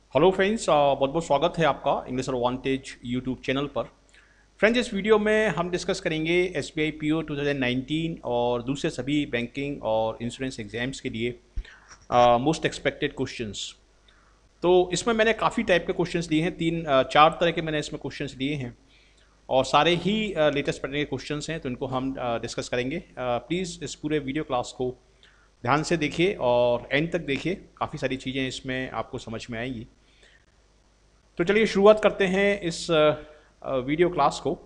Hello friends, बहुत बहुत स्वागत है आपका इंग्लिश एडवांटेज यूट्यूब चैनल पर। फ्रेंड्स, इस वीडियो में हम डिस्कस करेंगे SBI PO 2019 और दूसरे सभी बैंकिंग और इंश्योरेंस एग्जाम्स के लिए मोस्ट एक्सपेक्टेड क्वेश्चंस। तो इसमें मैंने काफ़ी टाइप के क्वेश्चंस लिए हैं, चार तरह के मैंने इसमें क्वेश्चंस लिए हैं और सारे ही लेटेस्ट पैटर्न के क्वेश्चंस हैं, तो इनको हम डिस्कस करेंगे। प्लीज़ इस पूरे वीडियो क्लास को ध्यान से देखिए और एंड तक देखिए, काफ़ी सारी चीज़ें इसमें आपको समझ में आएंगी। तो चलिए शुरुआत करते हैं इस वीडियो क्लास को।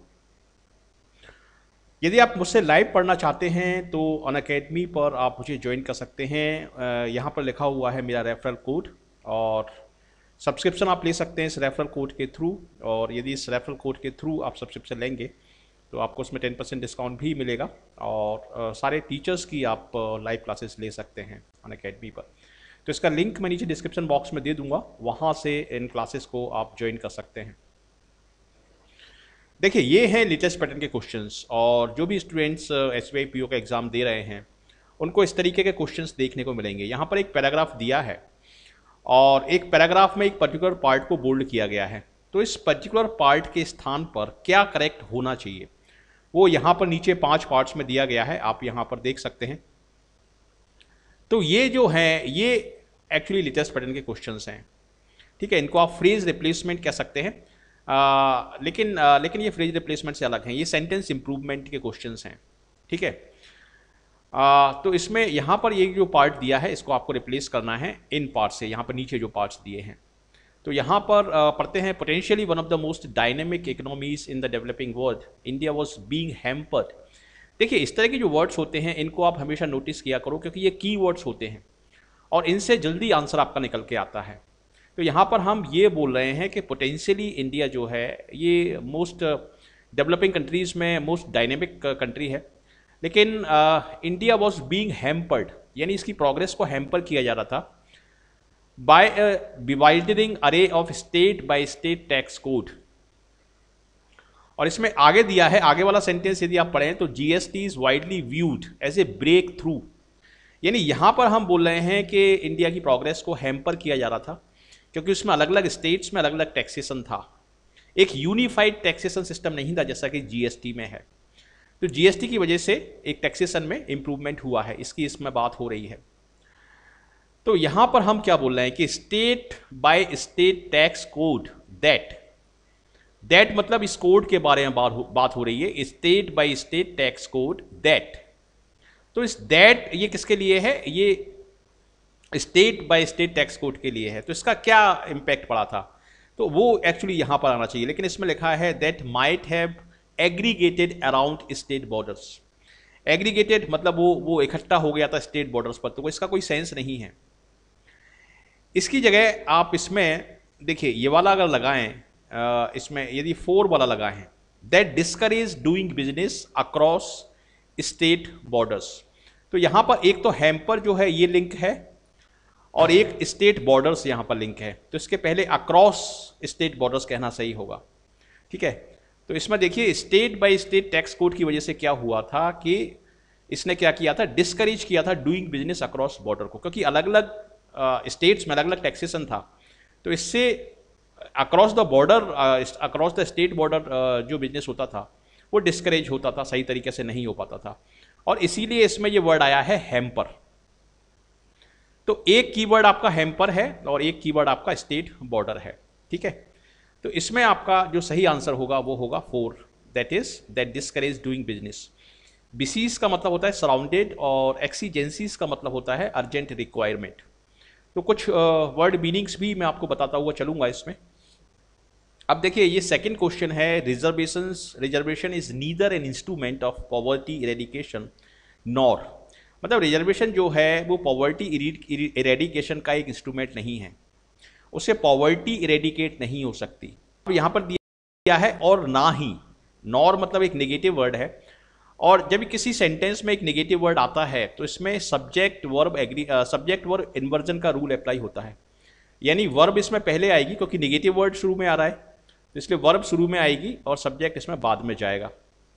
यदि आप मुझसे लाइव पढ़ना चाहते हैं तो अनअकैडमी पर आप मुझे ज्वाइन कर सकते हैं। यहाँ पर लिखा हुआ है मेरा रेफरल कोड और सब्सक्रिप्शन आप ले सकते हैं इस रेफरल कोड के थ्रू। और यदि इस रेफरल कोड के थ्रू आप सब्सक्रिप्शन लेंगे तो आपको उसमें 10% डिस्काउंट भी मिलेगा और सारे टीचर्स की आप लाइव क्लासेस ले सकते हैं अनअकैडमी पर। तो इसका लिंक मैं नीचे डिस्क्रिप्शन बॉक्स में दे दूंगा, वहाँ से इन क्लासेस को आप ज्वाइन कर सकते हैं। देखिए, ये हैं लेटेस्ट पैटर्न के क्वेश्चंस और जो भी स्टूडेंट्स SBI PO का एग्ज़ाम दे रहे हैं उनको इस तरीके के क्वेश्चंस देखने को मिलेंगे। यहाँ पर एक पैराग्राफ दिया है और एक पैराग्राफ में एक पर्टिकुलर पार्ट को बोल्ड किया गया है। तो इस पर्टिकुलर पार्ट के स्थान पर क्या करेक्ट होना चाहिए वो यहाँ पर नीचे 5 पार्ट्स में दिया गया है, आप यहाँ पर देख सकते हैं। तो ये जो है ये एक्चुअली लेटेस्ट पैटर्न के क्वेश्चंस हैं, ठीक है। इनको आप फ्रेज रिप्लेसमेंट कह सकते हैं, लेकिन ये फ्रेज रिप्लेसमेंट से अलग हैं, ये सेंटेंस इंप्रूवमेंट के क्वेश्चंस हैं, ठीक है। तो इसमें यहाँ पर ये जो पार्ट दिया है इसको आपको रिप्लेस करना है इन पार्ट से, यहाँ पर नीचे जो पार्ट्स दिए हैं। तो यहाँ पर पढ़ते हैं, potentially one of the most dynamic economies in the developing world, India was being hampered. देखिए, इस तरह के जो वर्ड्स होते हैं इनको आप हमेशा नोटिस किया करो क्योंकि ये की वर्ड्स होते हैं और इनसे जल्दी आंसर आपका निकल के आता है। तो यहाँ पर हम ये बोल रहे हैं कि पोटेंशियली इंडिया जो है ये मोस्ट डेवलपिंग कंट्रीज़ में मोस्ट डायनेमिक कंट्री है, लेकिन इंडिया वॉज बीइंग हैम्पर्ड, यानी इसकी प्रोग्रेस को हैम्पर किया जा रहा था by dividing array of state by state tax code. और इसमें आगे दिया है, आगे वाला सेंटेंस यदि आप पढ़ें तो GST is widely viewed as a breakthrough, यानी यहां पर हम बोल रहे हैं कि इंडिया की प्रोग्रेस को हैम्पर किया जा रहा था क्योंकि उसमें अलग अलग स्टेट्स में अलग अलग टैक्सेशन था, एक यूनिफाइड टैक्सेशन सिस्टम नहीं था जैसा कि GST में है। तो GST की वजह से एक टैक्सेशन में इंप्रूवमेंट हुआ है, इसकी इसमें बात हो रही है। तो यहां पर हम क्या बोल रहे हैं कि state by state tax code, that मतलब इस कोड के बारे में बात हो रही है, state by state tax code that. तो इस दैट ये किसके लिए है, ये state by state tax code के लिए है। तो इसका क्या इंपैक्ट पड़ा था, तो वो एक्चुअली यहां पर आना चाहिए, लेकिन इसमें लिखा है that might have aggregated around state borders. Aggregated मतलब वो इकट्ठा हो गया था स्टेट बॉर्डर्स पर, तो इसका कोई सेंस नहीं है। इसकी जगह आप इसमें देखिए, ये वाला अगर लगाएं, इसमें यदि 4 वाला लगाएं, that discourage doing business across state borders. तो यहां पर एक तो हैम्पर जो है ये लिंक है और एक स्टेट बॉर्डर्स यहां पर लिंक है, तो इसके पहले अक्रॉस स्टेट बॉर्डर्स कहना सही होगा, ठीक है। तो इसमें देखिए, state by state tax code की वजह से क्या हुआ था कि इसने क्या किया था, डिस्करेज किया था डूइंग बिजनेस अक्रॉस बॉर्डर को, क्योंकि अलग अलग स्टेट्स में अलग अलग टैक्सेशन था। तो इससे across the border, across the state border जो बिजनेस होता था वो डिस्करेज होता था, सही तरीके से नहीं हो पाता था, और इसीलिए इसमें ये वर्ड आया है हैम्पर। तो एक कीवर्ड आपका हैम्पर है और एक कीवर्ड आपका स्टेट बॉर्डर है, ठीक है। तो इसमें आपका जो सही आंसर होगा वो होगा 4, that is that discourage doing business. बिसीज का मतलब होता है सराउंडेड और एक्सीजेंसीज का मतलब होता है अर्जेंट रिक्वायरमेंट। तो कुछ वर्ड मीनिंग्स भी मैं आपको बताता हुआ चलूंगा इसमें। अब देखिए, ये सेकंड क्वेश्चन है, reservation is neither an instrument of poverty eradication nor. मतलब रिजर्वेशन जो है वो पॉवर्टी इरेडिकेशन का एक इंस्ट्रूमेंट नहीं है, उससे पॉवर्टी इरेडिकेट नहीं हो सकती। तो यहाँ पर दिया है और ना ही, नॉर मतलब एक नेगेटिव वर्ड है, और जब किसी सेंटेंस में एक नेगेटिव वर्ड आता है तो इसमें सब्जेक्ट वर्ब इन्वर्जन का रूल अप्लाई होता है, यानी वर्ब इसमें पहले आएगी क्योंकि नेगेटिव वर्ड शुरू में आ रहा है, तो इसलिए वर्ब शुरू में आएगी और सब्जेक्ट इसमें बाद में जाएगा।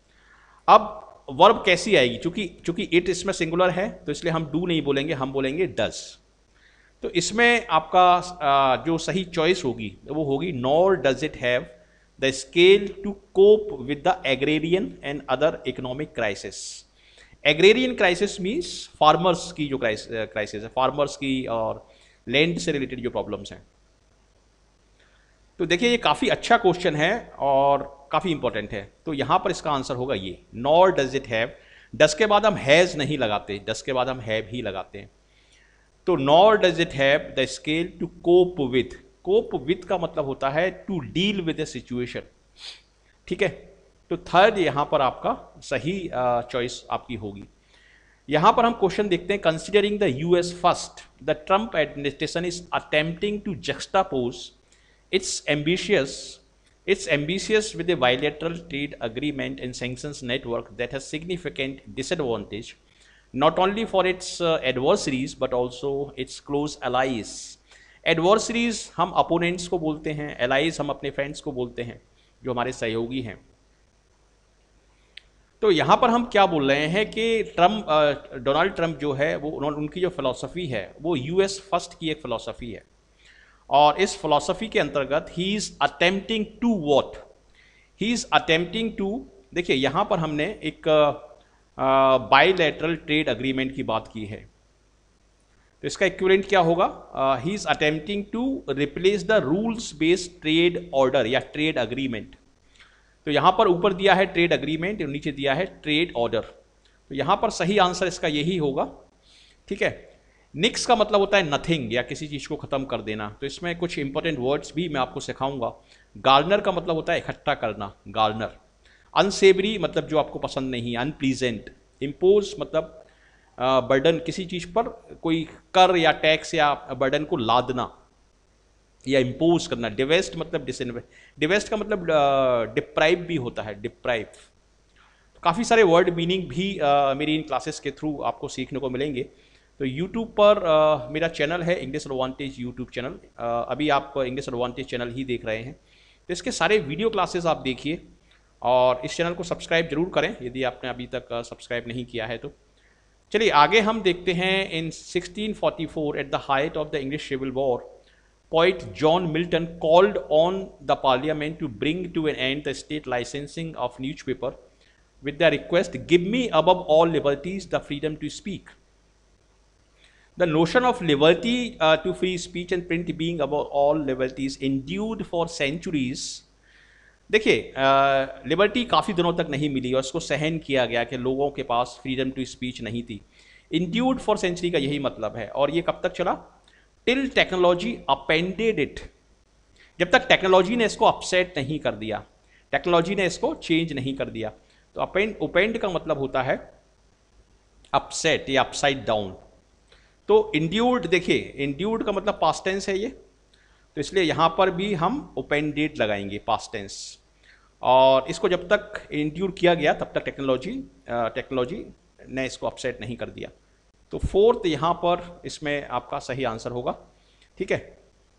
अब वर्ब कैसी आएगी, चूंकि इट इसमें सिंगुलर है तो इसलिए हम डू नहीं बोलेंगे, हम बोलेंगे डज। तो इसमें आपका जो सही चॉइस होगी वो होगी nor does it have the scale to cope with the agrarian and other economic crisis. Agrarian crisis means farmers की जो क्राइसिस है, फार्मर्स की और लैंड से रिलेटेड जो प्रॉब्लम्स हैं। तो देखिए ये काफ़ी अच्छा क्वेश्चन है और काफ़ी इंपॉर्टेंट है। तो यहाँ पर इसका आंसर होगा ये, nor does it have. Does के बाद हम हैज़ नहीं लगाते, डज के बाद हम हैव ही लगाते हैं। तो nor does it have the scale to cope with. Cope with का मतलब होता है to deal with a situation, ठीक है। तो थर्ड यहाँ पर आपका सही चॉइस आपकी होगी। यहाँ पर हम क्वेश्चन देखते हैं, considering the US first the Trump administration is attempting to juxtapose its ambitious with a bilateral trade agreement and sanctions network that has significant disadvantage not only for its adversaries but also its close allies। adversaries हम opponents को बोलते हैं, allies हम अपने friends को बोलते हैं जो हमारे सहयोगी हैं। तो यहाँ पर हम क्या बोल रहे हैं कि डोनाल्ड ट्रंप जो है वो उनकी जो फिलॉसफी है वो यूएस फर्स्ट की एक फिलॉसफी है, और इस फिलॉसफी के अंतर्गत he is attempting to what, he is attempting to, देखिए यहां पर हमने एक बायलैटरल ट्रेड अग्रीमेंट की बात की है, तो इसका इक्विवेलेंट क्या होगा, he is attempting to replace the rules based trade order या ट्रेड अग्रीमेंट। तो यहां पर ऊपर दिया है ट्रेड अग्रीमेंट और नीचे दिया है ट्रेड ऑर्डर, तो यहां पर सही आंसर इसका यही होगा, ठीक है। निक्स का मतलब होता है नथिंग या किसी चीज़ को ख़त्म कर देना, तो इसमें कुछ इंपॉर्टेंट वर्ड्स भी मैं आपको सिखाऊंगा। गार्नर का मतलब होता है इकट्ठा करना, गार्नर। अनसेवरी मतलब जो आपको पसंद नहीं, अनप्लीजेंट। इम्पोज मतलब बर्डन, किसी चीज़ पर कोई कर या टैक्स या बर्डन को लादना या इम्पोज करना। डिवेस्ट मतलब डिवेस्ट का मतलब डिप्राइव भी होता है, डिप्राइव। काफ़ी सारे वर्ड मीनिंग भी मेरी इन क्लासेस के थ्रू आपको सीखने को मिलेंगे। तो YouTube पर मेरा चैनल है इंग्लिश एडवांटेज यूट्यूब चैनल, अभी आप इंग्लिश एडवांटेज चैनल ही देख रहे हैं, तो इसके सारे वीडियो क्लासेस आप देखिए और इस चैनल को सब्सक्राइब जरूर करें यदि आपने अभी तक सब्सक्राइब नहीं किया है। तो चलिए आगे हम देखते हैं। In 1644 at the height of the English civil war, poet John Milton called on the parliament to bring to an end the state licensing of newspaper with the request give me above all liberties the freedom to speak. The notion of liberty to free speech and print being above all liberties endured for centuries। देखिए liberty काफ़ी दिनों तक नहीं मिली और उसको सहन किया गया कि लोगों के पास फ्रीडम टू स्पीच नहीं थी। इंड्यूर्ड फॉर सेंचुरी का यही मतलब है, और ये कब तक चला, टिल टेक्नोलॉजी अपेंडेड इट, जब तक टेक्नोलॉजी ने इसको अपसेट नहीं कर दिया, टेक्नोलॉजी ने इसको चेंज नहीं कर दिया। तो अपेंड का मतलब होता है अपसेट या अपसाइड डाउन। तो इंड्यूर्ड, देखिए इंड्यूर्ड का मतलब पास्ट टेंस है ये, तो इसलिए यहाँ पर भी हम ओपेंडेड लगाएंगे पास्ट टेंस, और इसको जब तक इंड्यूर किया गया तब तक टेक्नोलॉजी ने इसको अपसेट नहीं कर दिया। तो फोर्थ यहाँ पर इसमें आपका सही आंसर होगा, ठीक है।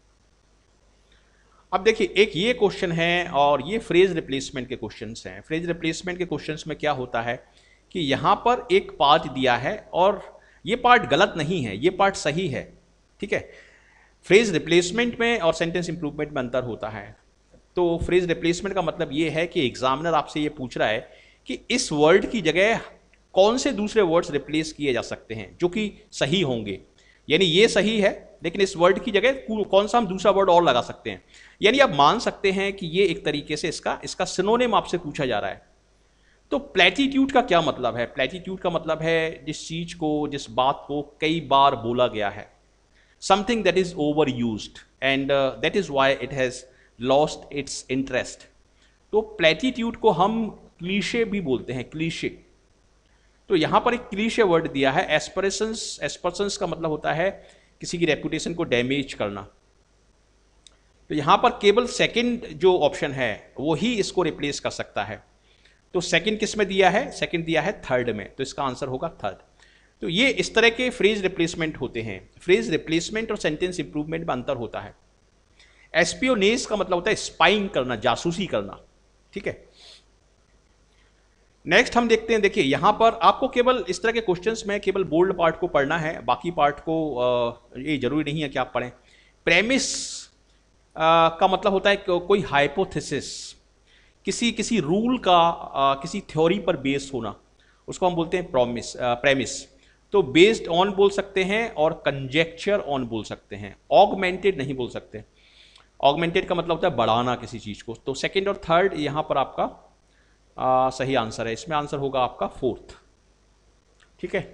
अब देखिए एक ये क्वेश्चन है और ये फ्रेज रिप्लेसमेंट के क्वेश्चंस हैं। फ्रेज रिप्लेसमेंट के क्वेश्चंस में क्या होता है कि यहाँ पर एक पार्ट दिया है और ये पार्ट गलत नहीं है, ये पार्ट सही है, ठीक है। फ्रेज रिप्लेसमेंट में और सेंटेंस इंप्रूवमेंट में अंतर होता है। तो फ्रेज रिप्लेसमेंट का मतलब ये है कि एग्जामिनर आपसे ये पूछ रहा है कि इस वर्ड की जगह कौन से दूसरे वर्ड्स रिप्लेस किए जा सकते हैं जो कि सही होंगे, यानी ये सही है लेकिन इस वर्ड की जगह कौन सा हम दूसरा वर्ड और लगा सकते हैं। यानी आप मान सकते हैं कि ये एक तरीके से इसका सिनोनिम आपसे पूछा जा रहा है। तो प्लेटिट्यूड का क्या मतलब है, प्लेटिट्यूड का मतलब है जिस चीज को, जिस बात को कई बार बोला गया है, something that is over used and that is why it has lost its interest. तो प्लेटिट्यूड को हम क्लीशे भी बोलते हैं, क्लीशे। तो यहां पर एक क्लीशे वर्ड दिया है, एस्परेशंस। एस्परेशंस का मतलब होता है किसी की रेपुटेशन को डैमेज करना। तो यहां पर केवल सेकंड जो ऑप्शन है वो ही इसको रिप्लेस कर सकता है। तो सेकंड किस में दिया है, सेकंड दिया है थर्ड में, तो इसका आंसर होगा थर्ड। तो ये इस तरह के फ्रेज रिप्लेसमेंट होते हैं। फ्रेज रिप्लेसमेंट और सेंटेंस इंप्रूवमेंट में अंतर होता है। एस्पियोनेज का मतलब होता है स्पाइंग करना, जासूसी करना, ठीक है। नेक्स्ट हम देखते हैं, देखिए यहाँ पर आपको केवल इस तरह के क्वेश्चंस में केवल बोल्ड पार्ट को पढ़ना है, बाकी पार्ट को ये जरूरी नहीं है कि आप पढ़ें। प्रेमिस का मतलब होता है कोई हाइपोथेसिस, किसी रूल का किसी थ्योरी पर बेस होना, उसको हम बोलते हैं प्रेमिस। तो बेस्ड ऑन बोल सकते हैं और कंजेक्चर ऑन बोल सकते हैं, ऑगमेंटेड नहीं बोल सकते। ऑगमेंटेड का मतलब होता है बढ़ाना किसी चीज को। तो सेकंड और थर्ड यहां पर आपका सही आंसर है, इसमें आंसर होगा आपका फोर्थ। ठीक है,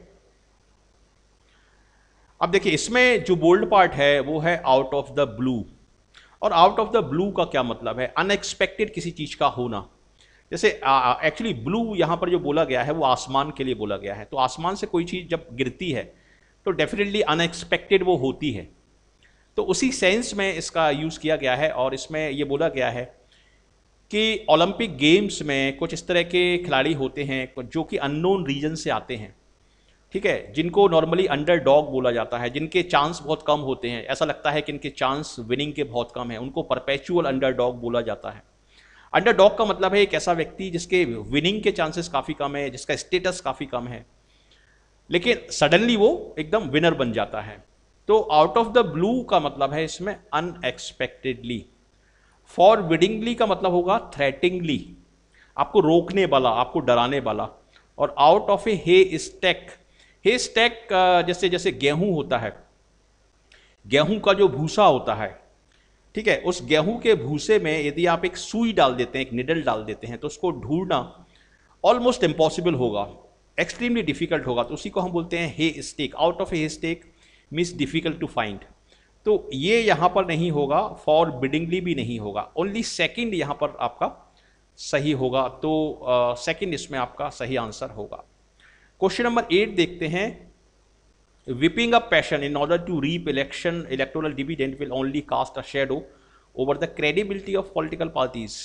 अब देखिए इसमें जो बोल्ड पार्ट है वो है आउट ऑफ द ब्लू। और आउट ऑफ द ब्लू का क्या मतलब है? अनएक्सपेक्टेड किसी चीज का होना। जैसे एक्चुअली ब्लू यहां पर जो बोला गया है वो आसमान के लिए बोला गया है। तो आसमान से कोई चीज जब गिरती है तो डेफिनेटली अनएक्सपेक्टेड वो होती है। तो उसी सेंस में इसका यूज किया गया है। और इसमें ये बोला गया है कि ओलंपिक गेम्स में कुछ इस तरह के खिलाड़ी होते हैं जो कि अननोन रीजन से आते हैं, ठीक है, जिनको नॉर्मली अंडरडॉग बोला जाता है, जिनके चांस बहुत कम होते हैं, ऐसा लगता है कि इनके चांस विनिंग के बहुत कम है, उनको परपेचुअल अंडरडॉग बोला जाता है। अंडरडॉग का मतलब है एक ऐसा व्यक्ति जिसके विनिंग के चांसेस काफ़ी कम है, जिसका स्टेटस काफ़ी कम है, लेकिन सडनली वो एकदम विनर बन जाता है। तो आउट ऑफ द ब्लू का मतलब है इसमें अनएक्सपेक्टेडली। फॉरबिडिंगली का मतलब होगा थ्रेटिंगली, आपको रोकने वाला, आपको डराने वाला। और out of a haystack, haystack जैसे जैसे गेहूं होता है, गेहूं का जो भूसा होता है, ठीक है, उस गेहूं के भूसे में यदि आप एक सुई डाल देते हैं, एक निडल डाल देते हैं, तो उसको ढूंढना ऑलमोस्ट इम्पॉसिबल होगा, एक्सट्रीमली डिफिकल्ट होगा। तो उसी को हम बोलते हैं haystack. Out of haystack means difficult to find. तो ये यहां पर नहीं होगा, फॉरबिडिंगली भी नहीं होगा, ओनली सेकंड यहां पर आपका सही होगा। तो सेकंड इसमें आपका सही आंसर होगा। क्वेश्चन नंबर 8 देखते हैं। Whipping up passion in order to reap electoral dividend will only cast a shadow over the credibility of political parties।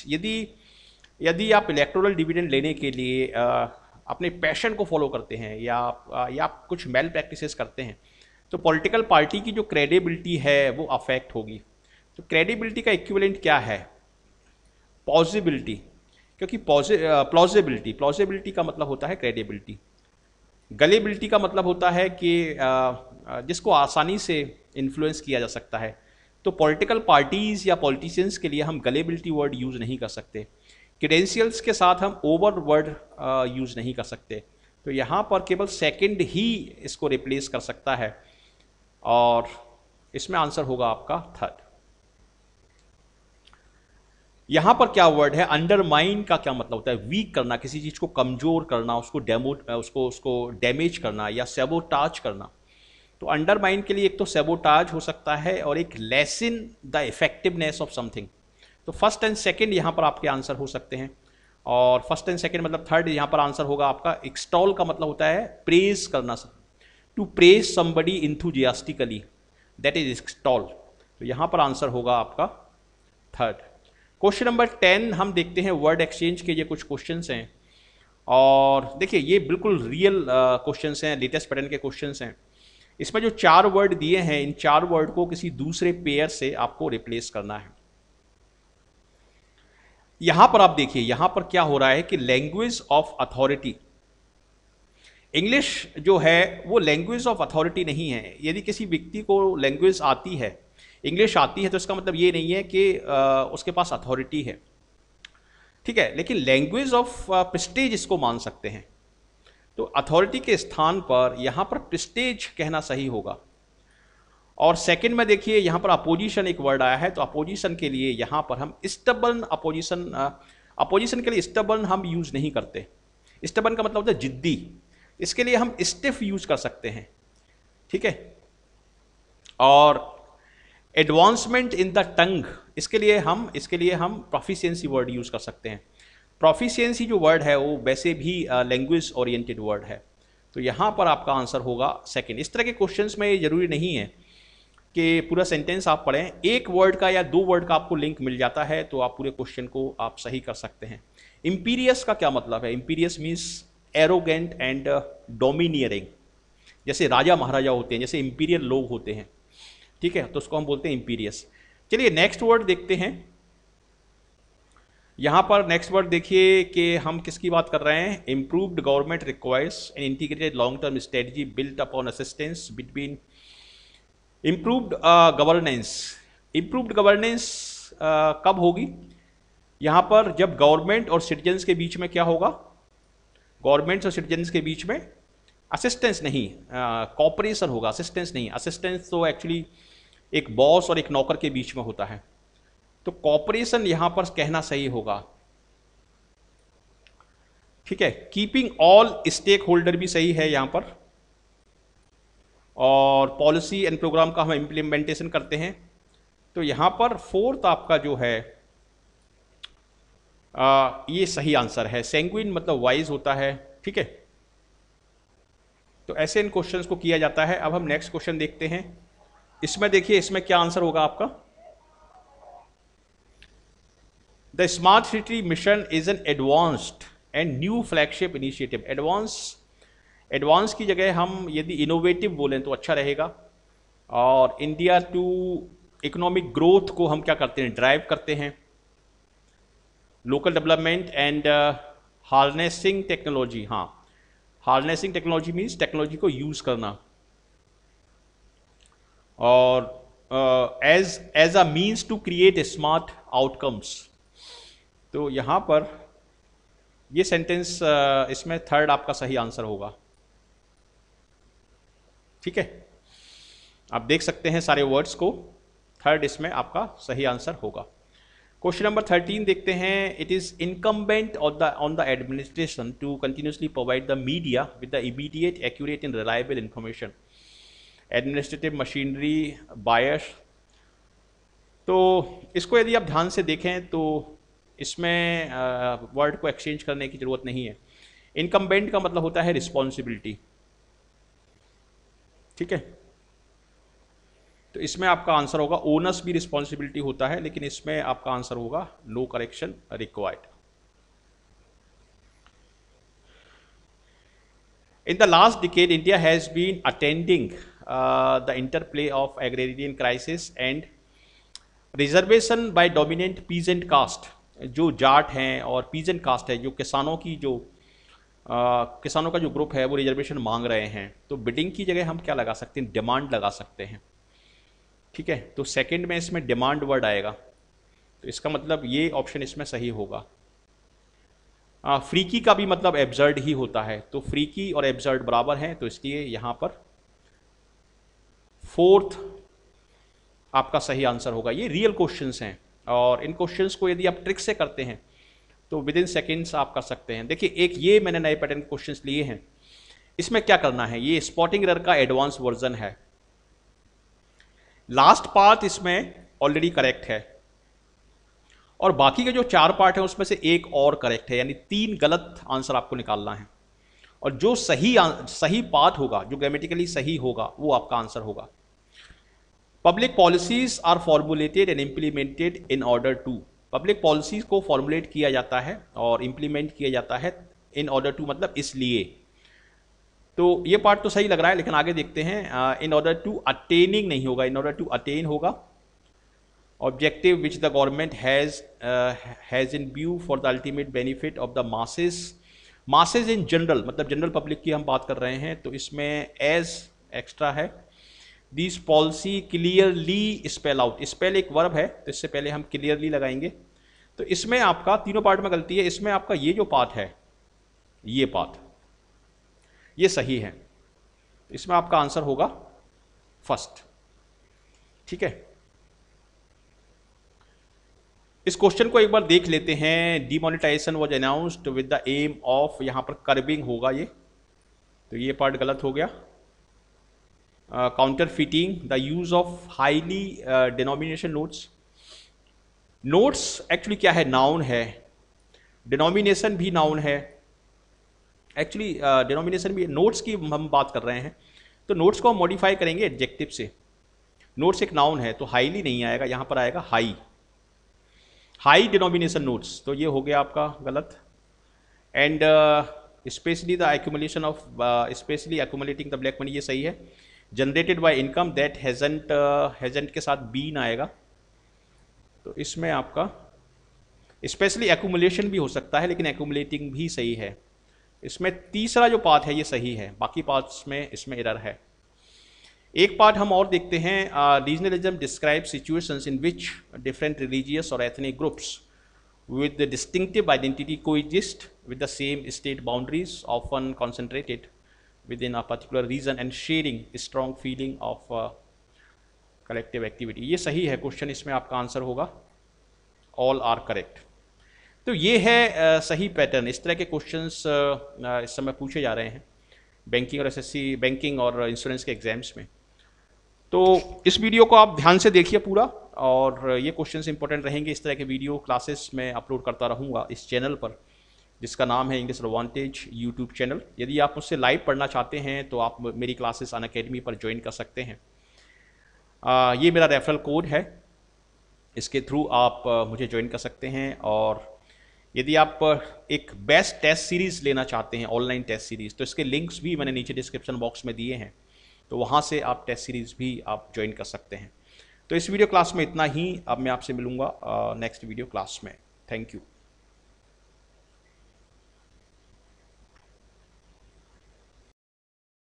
यदि आप इलेक्टोरल डिविडेंड लेने के लिए अपने पैशन को फॉलो करते हैं या कुछ मेल प्रैक्टिसेस करते हैं, तो पॉलिटिकल पार्टी की जो क्रेडिबिलिटी है वो अफेक्ट होगी। तो क्रेडिबिलिटी का इक्विवेलेंट क्या है? पॉजिबिलिटी, क्योंकि प्लॉजिबिलिटी का मतलब होता है क्रेडिबिलिटी। गलेबिलिटी का मतलब होता है कि जिसको आसानी से इन्फ्लुएंस किया जा सकता है। तो पॉलिटिकल पार्टीज या पॉलिटिशियंस के लिए हम गलेबिलिटी वर्ड यूज़ नहीं कर सकते। क्रेडेंशियल्स के साथ हम ओवर वर्ड यूज़ नहीं कर सकते। तो यहाँ पर केवल सेकंड ही इसको रिप्लेस कर सकता है और इसमें आंसर होगा आपका थर्ड। यहां पर क्या वर्ड है? अंडरमाइन का क्या मतलब होता है? वीक करना, किसी चीज को कमजोर करना, उसको डैमेज करना या सैबोटाज करना। तो अंडरमाइन के लिए एक तो सैबोटाज हो सकता है और एक lesson the effectiveness of something. तो फर्स्ट एंड सेकंड यहां पर आपके आंसर हो सकते हैं। और फर्स्ट एंड सेकंड मतलब थर्ड यहां पर आंसर होगा आपका। एक्सटॉल का मतलब होता है प्रेज करना, to praise somebody enthusiastically, that is extol. तो यहां पर आंसर होगा आपका थर्ड। क्वेश्चन नंबर 10 हम देखते हैं। वर्ड एक्सचेंज के ये कुछ क्वेश्चंस हैं और देखिए ये बिल्कुल रियल क्वेश्चंस हैं, लेटेस्ट पैटर्न के क्वेश्चंस हैं। इसमें जो 4 वर्ड दिए हैं, इन 4 वर्ड को किसी दूसरे पेयर से आपको रिप्लेस करना है। यहां पर आप देखिए, यहां पर क्या हो रहा है कि लैंग्वेज ऑफ अथॉरिटी, इंग्लिश जो है वो लैंग्वेज ऑफ अथॉरिटी नहीं है। यदि किसी व्यक्ति को लैंग्वेज आती है, इंग्लिश आती है, तो इसका मतलब ये नहीं है कि उसके पास अथॉरिटी है, ठीक है, लेकिन लैंग्वेज ऑफ प्रेस्टीज इसको मान सकते हैं। तो अथॉरिटी के स्थान पर यहां पर प्रेस्टीज कहना सही होगा। और सेकंड में देखिए यहां पर अपोजिशन एक वर्ड आया है, तो अपोजिशन के लिए यहां पर हम स्टबर्न अपोजिशन के लिए स्टबर्न हम यूज नहीं करते। स्टबर्न का मतलब होता है जिद्दी, इसके लिए हम स्टिफ यूज कर सकते हैं, ठीक है। और एडवांसमेंट इन द टंग, इसके लिए हम प्रोफिशिएंसी वर्ड यूज कर सकते हैं। प्रोफिशिएंसी जो वर्ड है वो वैसे भी लैंग्वेज ओरिएंटेड वर्ड है। तो यहां पर आपका आंसर होगा सेकंड। इस तरह के क्वेश्चंस में ये जरूरी नहीं है कि पूरा सेंटेंस आप पढ़ें, एक वर्ड का या 2 वर्ड का आपको लिंक मिल जाता है तो आप पूरे क्वेश्चन को आप सही कर सकते हैं। इंपीरियस का क्या मतलब है? Imperious means arrogant and domineering, जैसे राजा महाराजा होते हैं, जैसे इंपीरियल लोग होते हैं, ठीक है, तो उसको हम बोलते हैं इंपीरियस। चलिए नेक्स्ट वर्ड देखते हैं। यहाँ पर नेक्स्ट वर्ड देखिए कि हम किसकी बात कर रहे हैं। Improved government requires an integrated long term strategy built upon assistance between improved governance. Improved governance कब होगी? यहाँ पर जब गवर्नमेंट और सिटीजन्स के बीच में क्या होगा? गवर्नमेंट और सिटीजन्स के बीच में असिस्टेंस नहीं, कॉपरेशन होगा, असिस्टेंस नहीं। असिस्टेंस तो एक्चुअली एक बॉस और एक नौकर के बीच में होता है, तो कॉपरेशन यहां पर कहना सही होगा। ठीक है, कीपिंग ऑल स्टेक होल्डर भी सही है यहां पर। और पॉलिसी एंड प्रोग्राम का हम इंप्लीमेंटेशन करते हैं, तो यहां पर फोर्थ आपका जो है ये सही आंसर है। सैंग्विन मतलब वाइज होता है। ठीक है, तो ऐसे इन क्वेश्चंस को किया जाता है। अब हम नेक्स्ट क्वेश्चन देखते हैं। इसमें देखिए, इसमें क्या आंसर होगा आपका। The smart city mission is an advanced and new flagship initiative. Advance की जगह हम यदि इनोवेटिव बोलें तो अच्छा रहेगा। और इंडिया टू इकोनॉमिक ग्रोथ को हम क्या करते हैं? ड्राइव करते हैं। Local development and harnessing technology. हाँ, हार्नेसिंग टेक्नोलॉजी मीन्स टेक्नोलॉजी को यूज करना, और as a means to create smart outcomes. तो यहां पर ये सेंटेंस इसमें थर्ड आपका सही आंसर होगा। ठीक है, आप देख सकते हैं सारे वर्ड्स को, थर्ड इसमें आपका सही आंसर होगा। क्वेश्चन नंबर 13 देखते हैं। It is incumbent on the administration to continuously provide the media with the immediate, accurate and reliable information. Administrative machinery bias. तो इसको यदि आप ध्यान से देखें तो इसमें वर्ड को एक्सचेंज करने की जरूरत नहीं है। इनकम्बेंट का मतलब होता है रिस्पॉन्सिबिलिटी। ठीक है, तो इसमें आपका आंसर होगा, ओनस भी रिस्पॉन्सिबिलिटी होता है, लेकिन इसमें आपका आंसर होगा no correction required. In the last decade, India has been attending the interplay of agrarian crisis and reservation by dominant peasant caste। जो जाट हैं और पीजेंट कास्ट है, जो किसानों की जो किसानों का जो ग्रुप है वो रिजर्वेशन मांग रहे हैं। तो बिडिंग की जगह हम क्या लगा सकते हैं? डिमांड लगा सकते हैं। ठीक है, तो सेकंड में इसमें डिमांड वर्ड आएगा, तो इसका मतलब ये ऑप्शन इसमें सही होगा। फ्रीकी का भी मतलब एब्जर्ड ही होता है, तो फ्रीकी और एब्जर्ड बराबर हैं, तो इसलिए यहां पर फोर्थ आपका सही आंसर होगा। ये रियल क्वेश्चंस हैं, और इन क्वेश्चंस को यदि आप ट्रिक से करते हैं तो विद इन सेकेंड्स आप कर सकते हैं। देखिए, एक ये मैंने नए पैटर्न के क्वेश्चंस लिए हैं। इसमें क्या करना है? ये स्पॉटिंग एरर का एडवांस वर्जन है। लास्ट पार्ट इसमें ऑलरेडी करेक्ट है, और बाकी के जो 4 पार्ट है उसमें से एक और करेक्ट है, यानी 3 गलत आंसर आपको निकालना है। और जो सही पार्ट होगा, जो ग्रामेटिकली सही होगा, वो आपका आंसर होगा। Public policies are formulated and implemented in order to. Public policies को फॉर्मुलेट किया जाता है और इम्प्लीमेंट किया जाता है इन ऑर्डर टू, मतलब इसलिए। तो ये पार्ट तो सही लग रहा है, लेकिन आगे देखते हैं। इन ऑर्डर टू अटेनिंग नहीं होगा, इन ऑर्डर टू अटेन होगा। Objective which the government has in view for the ultimate benefit of the masses. Masses in general, मतलब जनरल पब्लिक की हम बात कर रहे हैं, तो इसमें एज एक्स्ट्रा है। This policy clearly spell out. Spell एक वर्ब है, तो इससे पहले हम क्लियरली लगाएंगे। तो इसमें आपका तीनों पार्ट में गलती है। इसमें आपका ये जो पार्ट है, ये पार्ट, ये सही है, इसमें आपका आंसर होगा फर्स्ट। ठीक है, इस क्वेश्चन को एक बार देख लेते हैं। Demonetisation was announced with the aim of, यहां पर कर्बिंग होगा ये, तो ये पार्ट गलत हो गया। Counterfeiting, the use of highly denomination notes. Notes actually क्या है? नाउन है। डिनोमिनेशन भी नाउन है। एक्चुअली डिनोमिनेशन भी, नोट्स की हम बात कर रहे हैं, तो नोट्स को हम मॉडिफाई करेंगे एडजेक्टिव से। नोट्स एक नाउन है, तो हाईली नहीं आएगा, यहां पर आएगा हाई। हाई डिनोमिनेशन नोट्स, तो ये हो गया आपका गलत। And specially the accumulation of, specially accumulating the black money, ये सही है। Generated by income that hasn't के साथ बीन आएगा, तो इसमें आपका स्पेशली एक्यूमुलेशन भी हो सकता है, लेकिन एक्यूमुलेटिंग भी सही है। इसमें तीसरा जो पार्ट है ये सही है, बाकी पार्ट्स में इसमें एरर है। एक पार्ट हम और देखते हैं, regionalism describe situations in which different religious और ethnic groups with the distinctive identity coexist with the same state boundaries, often concentrated within a particular region and sharing a strong feeling of collective activity। ये सही है question, इसमें आपका answer होगा all are correct. तो ये है सही पैटर्न। इस तरह के क्वेश्चंस इस समय पूछे जा रहे हैं बैंकिंग और एसएससी, बैंकिंग और इंश्योरेंस के एग्जाम्स में। तो इस वीडियो को आप ध्यान से देखिए पूरा, और ये क्वेश्चंस इंपॉर्टेंट रहेंगे। इस तरह के वीडियो क्लासेस में अपलोड करता रहूँगा इस चैनल पर, जिसका नाम है इंग्लिश एडवांटेज यूट्यूब चैनल। यदि आप मुझसे लाइव पढ़ना चाहते हैं तो आप मेरी क्लासेस अनअकैडमी पर ज्वाइन कर सकते हैं। ये मेरा रेफरल कोड है, इसके थ्रू आप मुझे ज्वाइन कर सकते हैं। और यदि आप एक बेस्ट टेस्ट सीरीज़ लेना चाहते हैं, ऑनलाइन टेस्ट सीरीज़, तो इसके लिंक्स भी मैंने नीचे डिस्क्रिप्शन बॉक्स में दिए हैं, तो वहाँ से आप टेस्ट सीरीज़ भी आप ज्वाइन कर सकते हैं। तो इस वीडियो क्लास में इतना ही। अब मैं आपसे मिलूँगा नेक्स्ट वीडियो क्लास में। Thank you.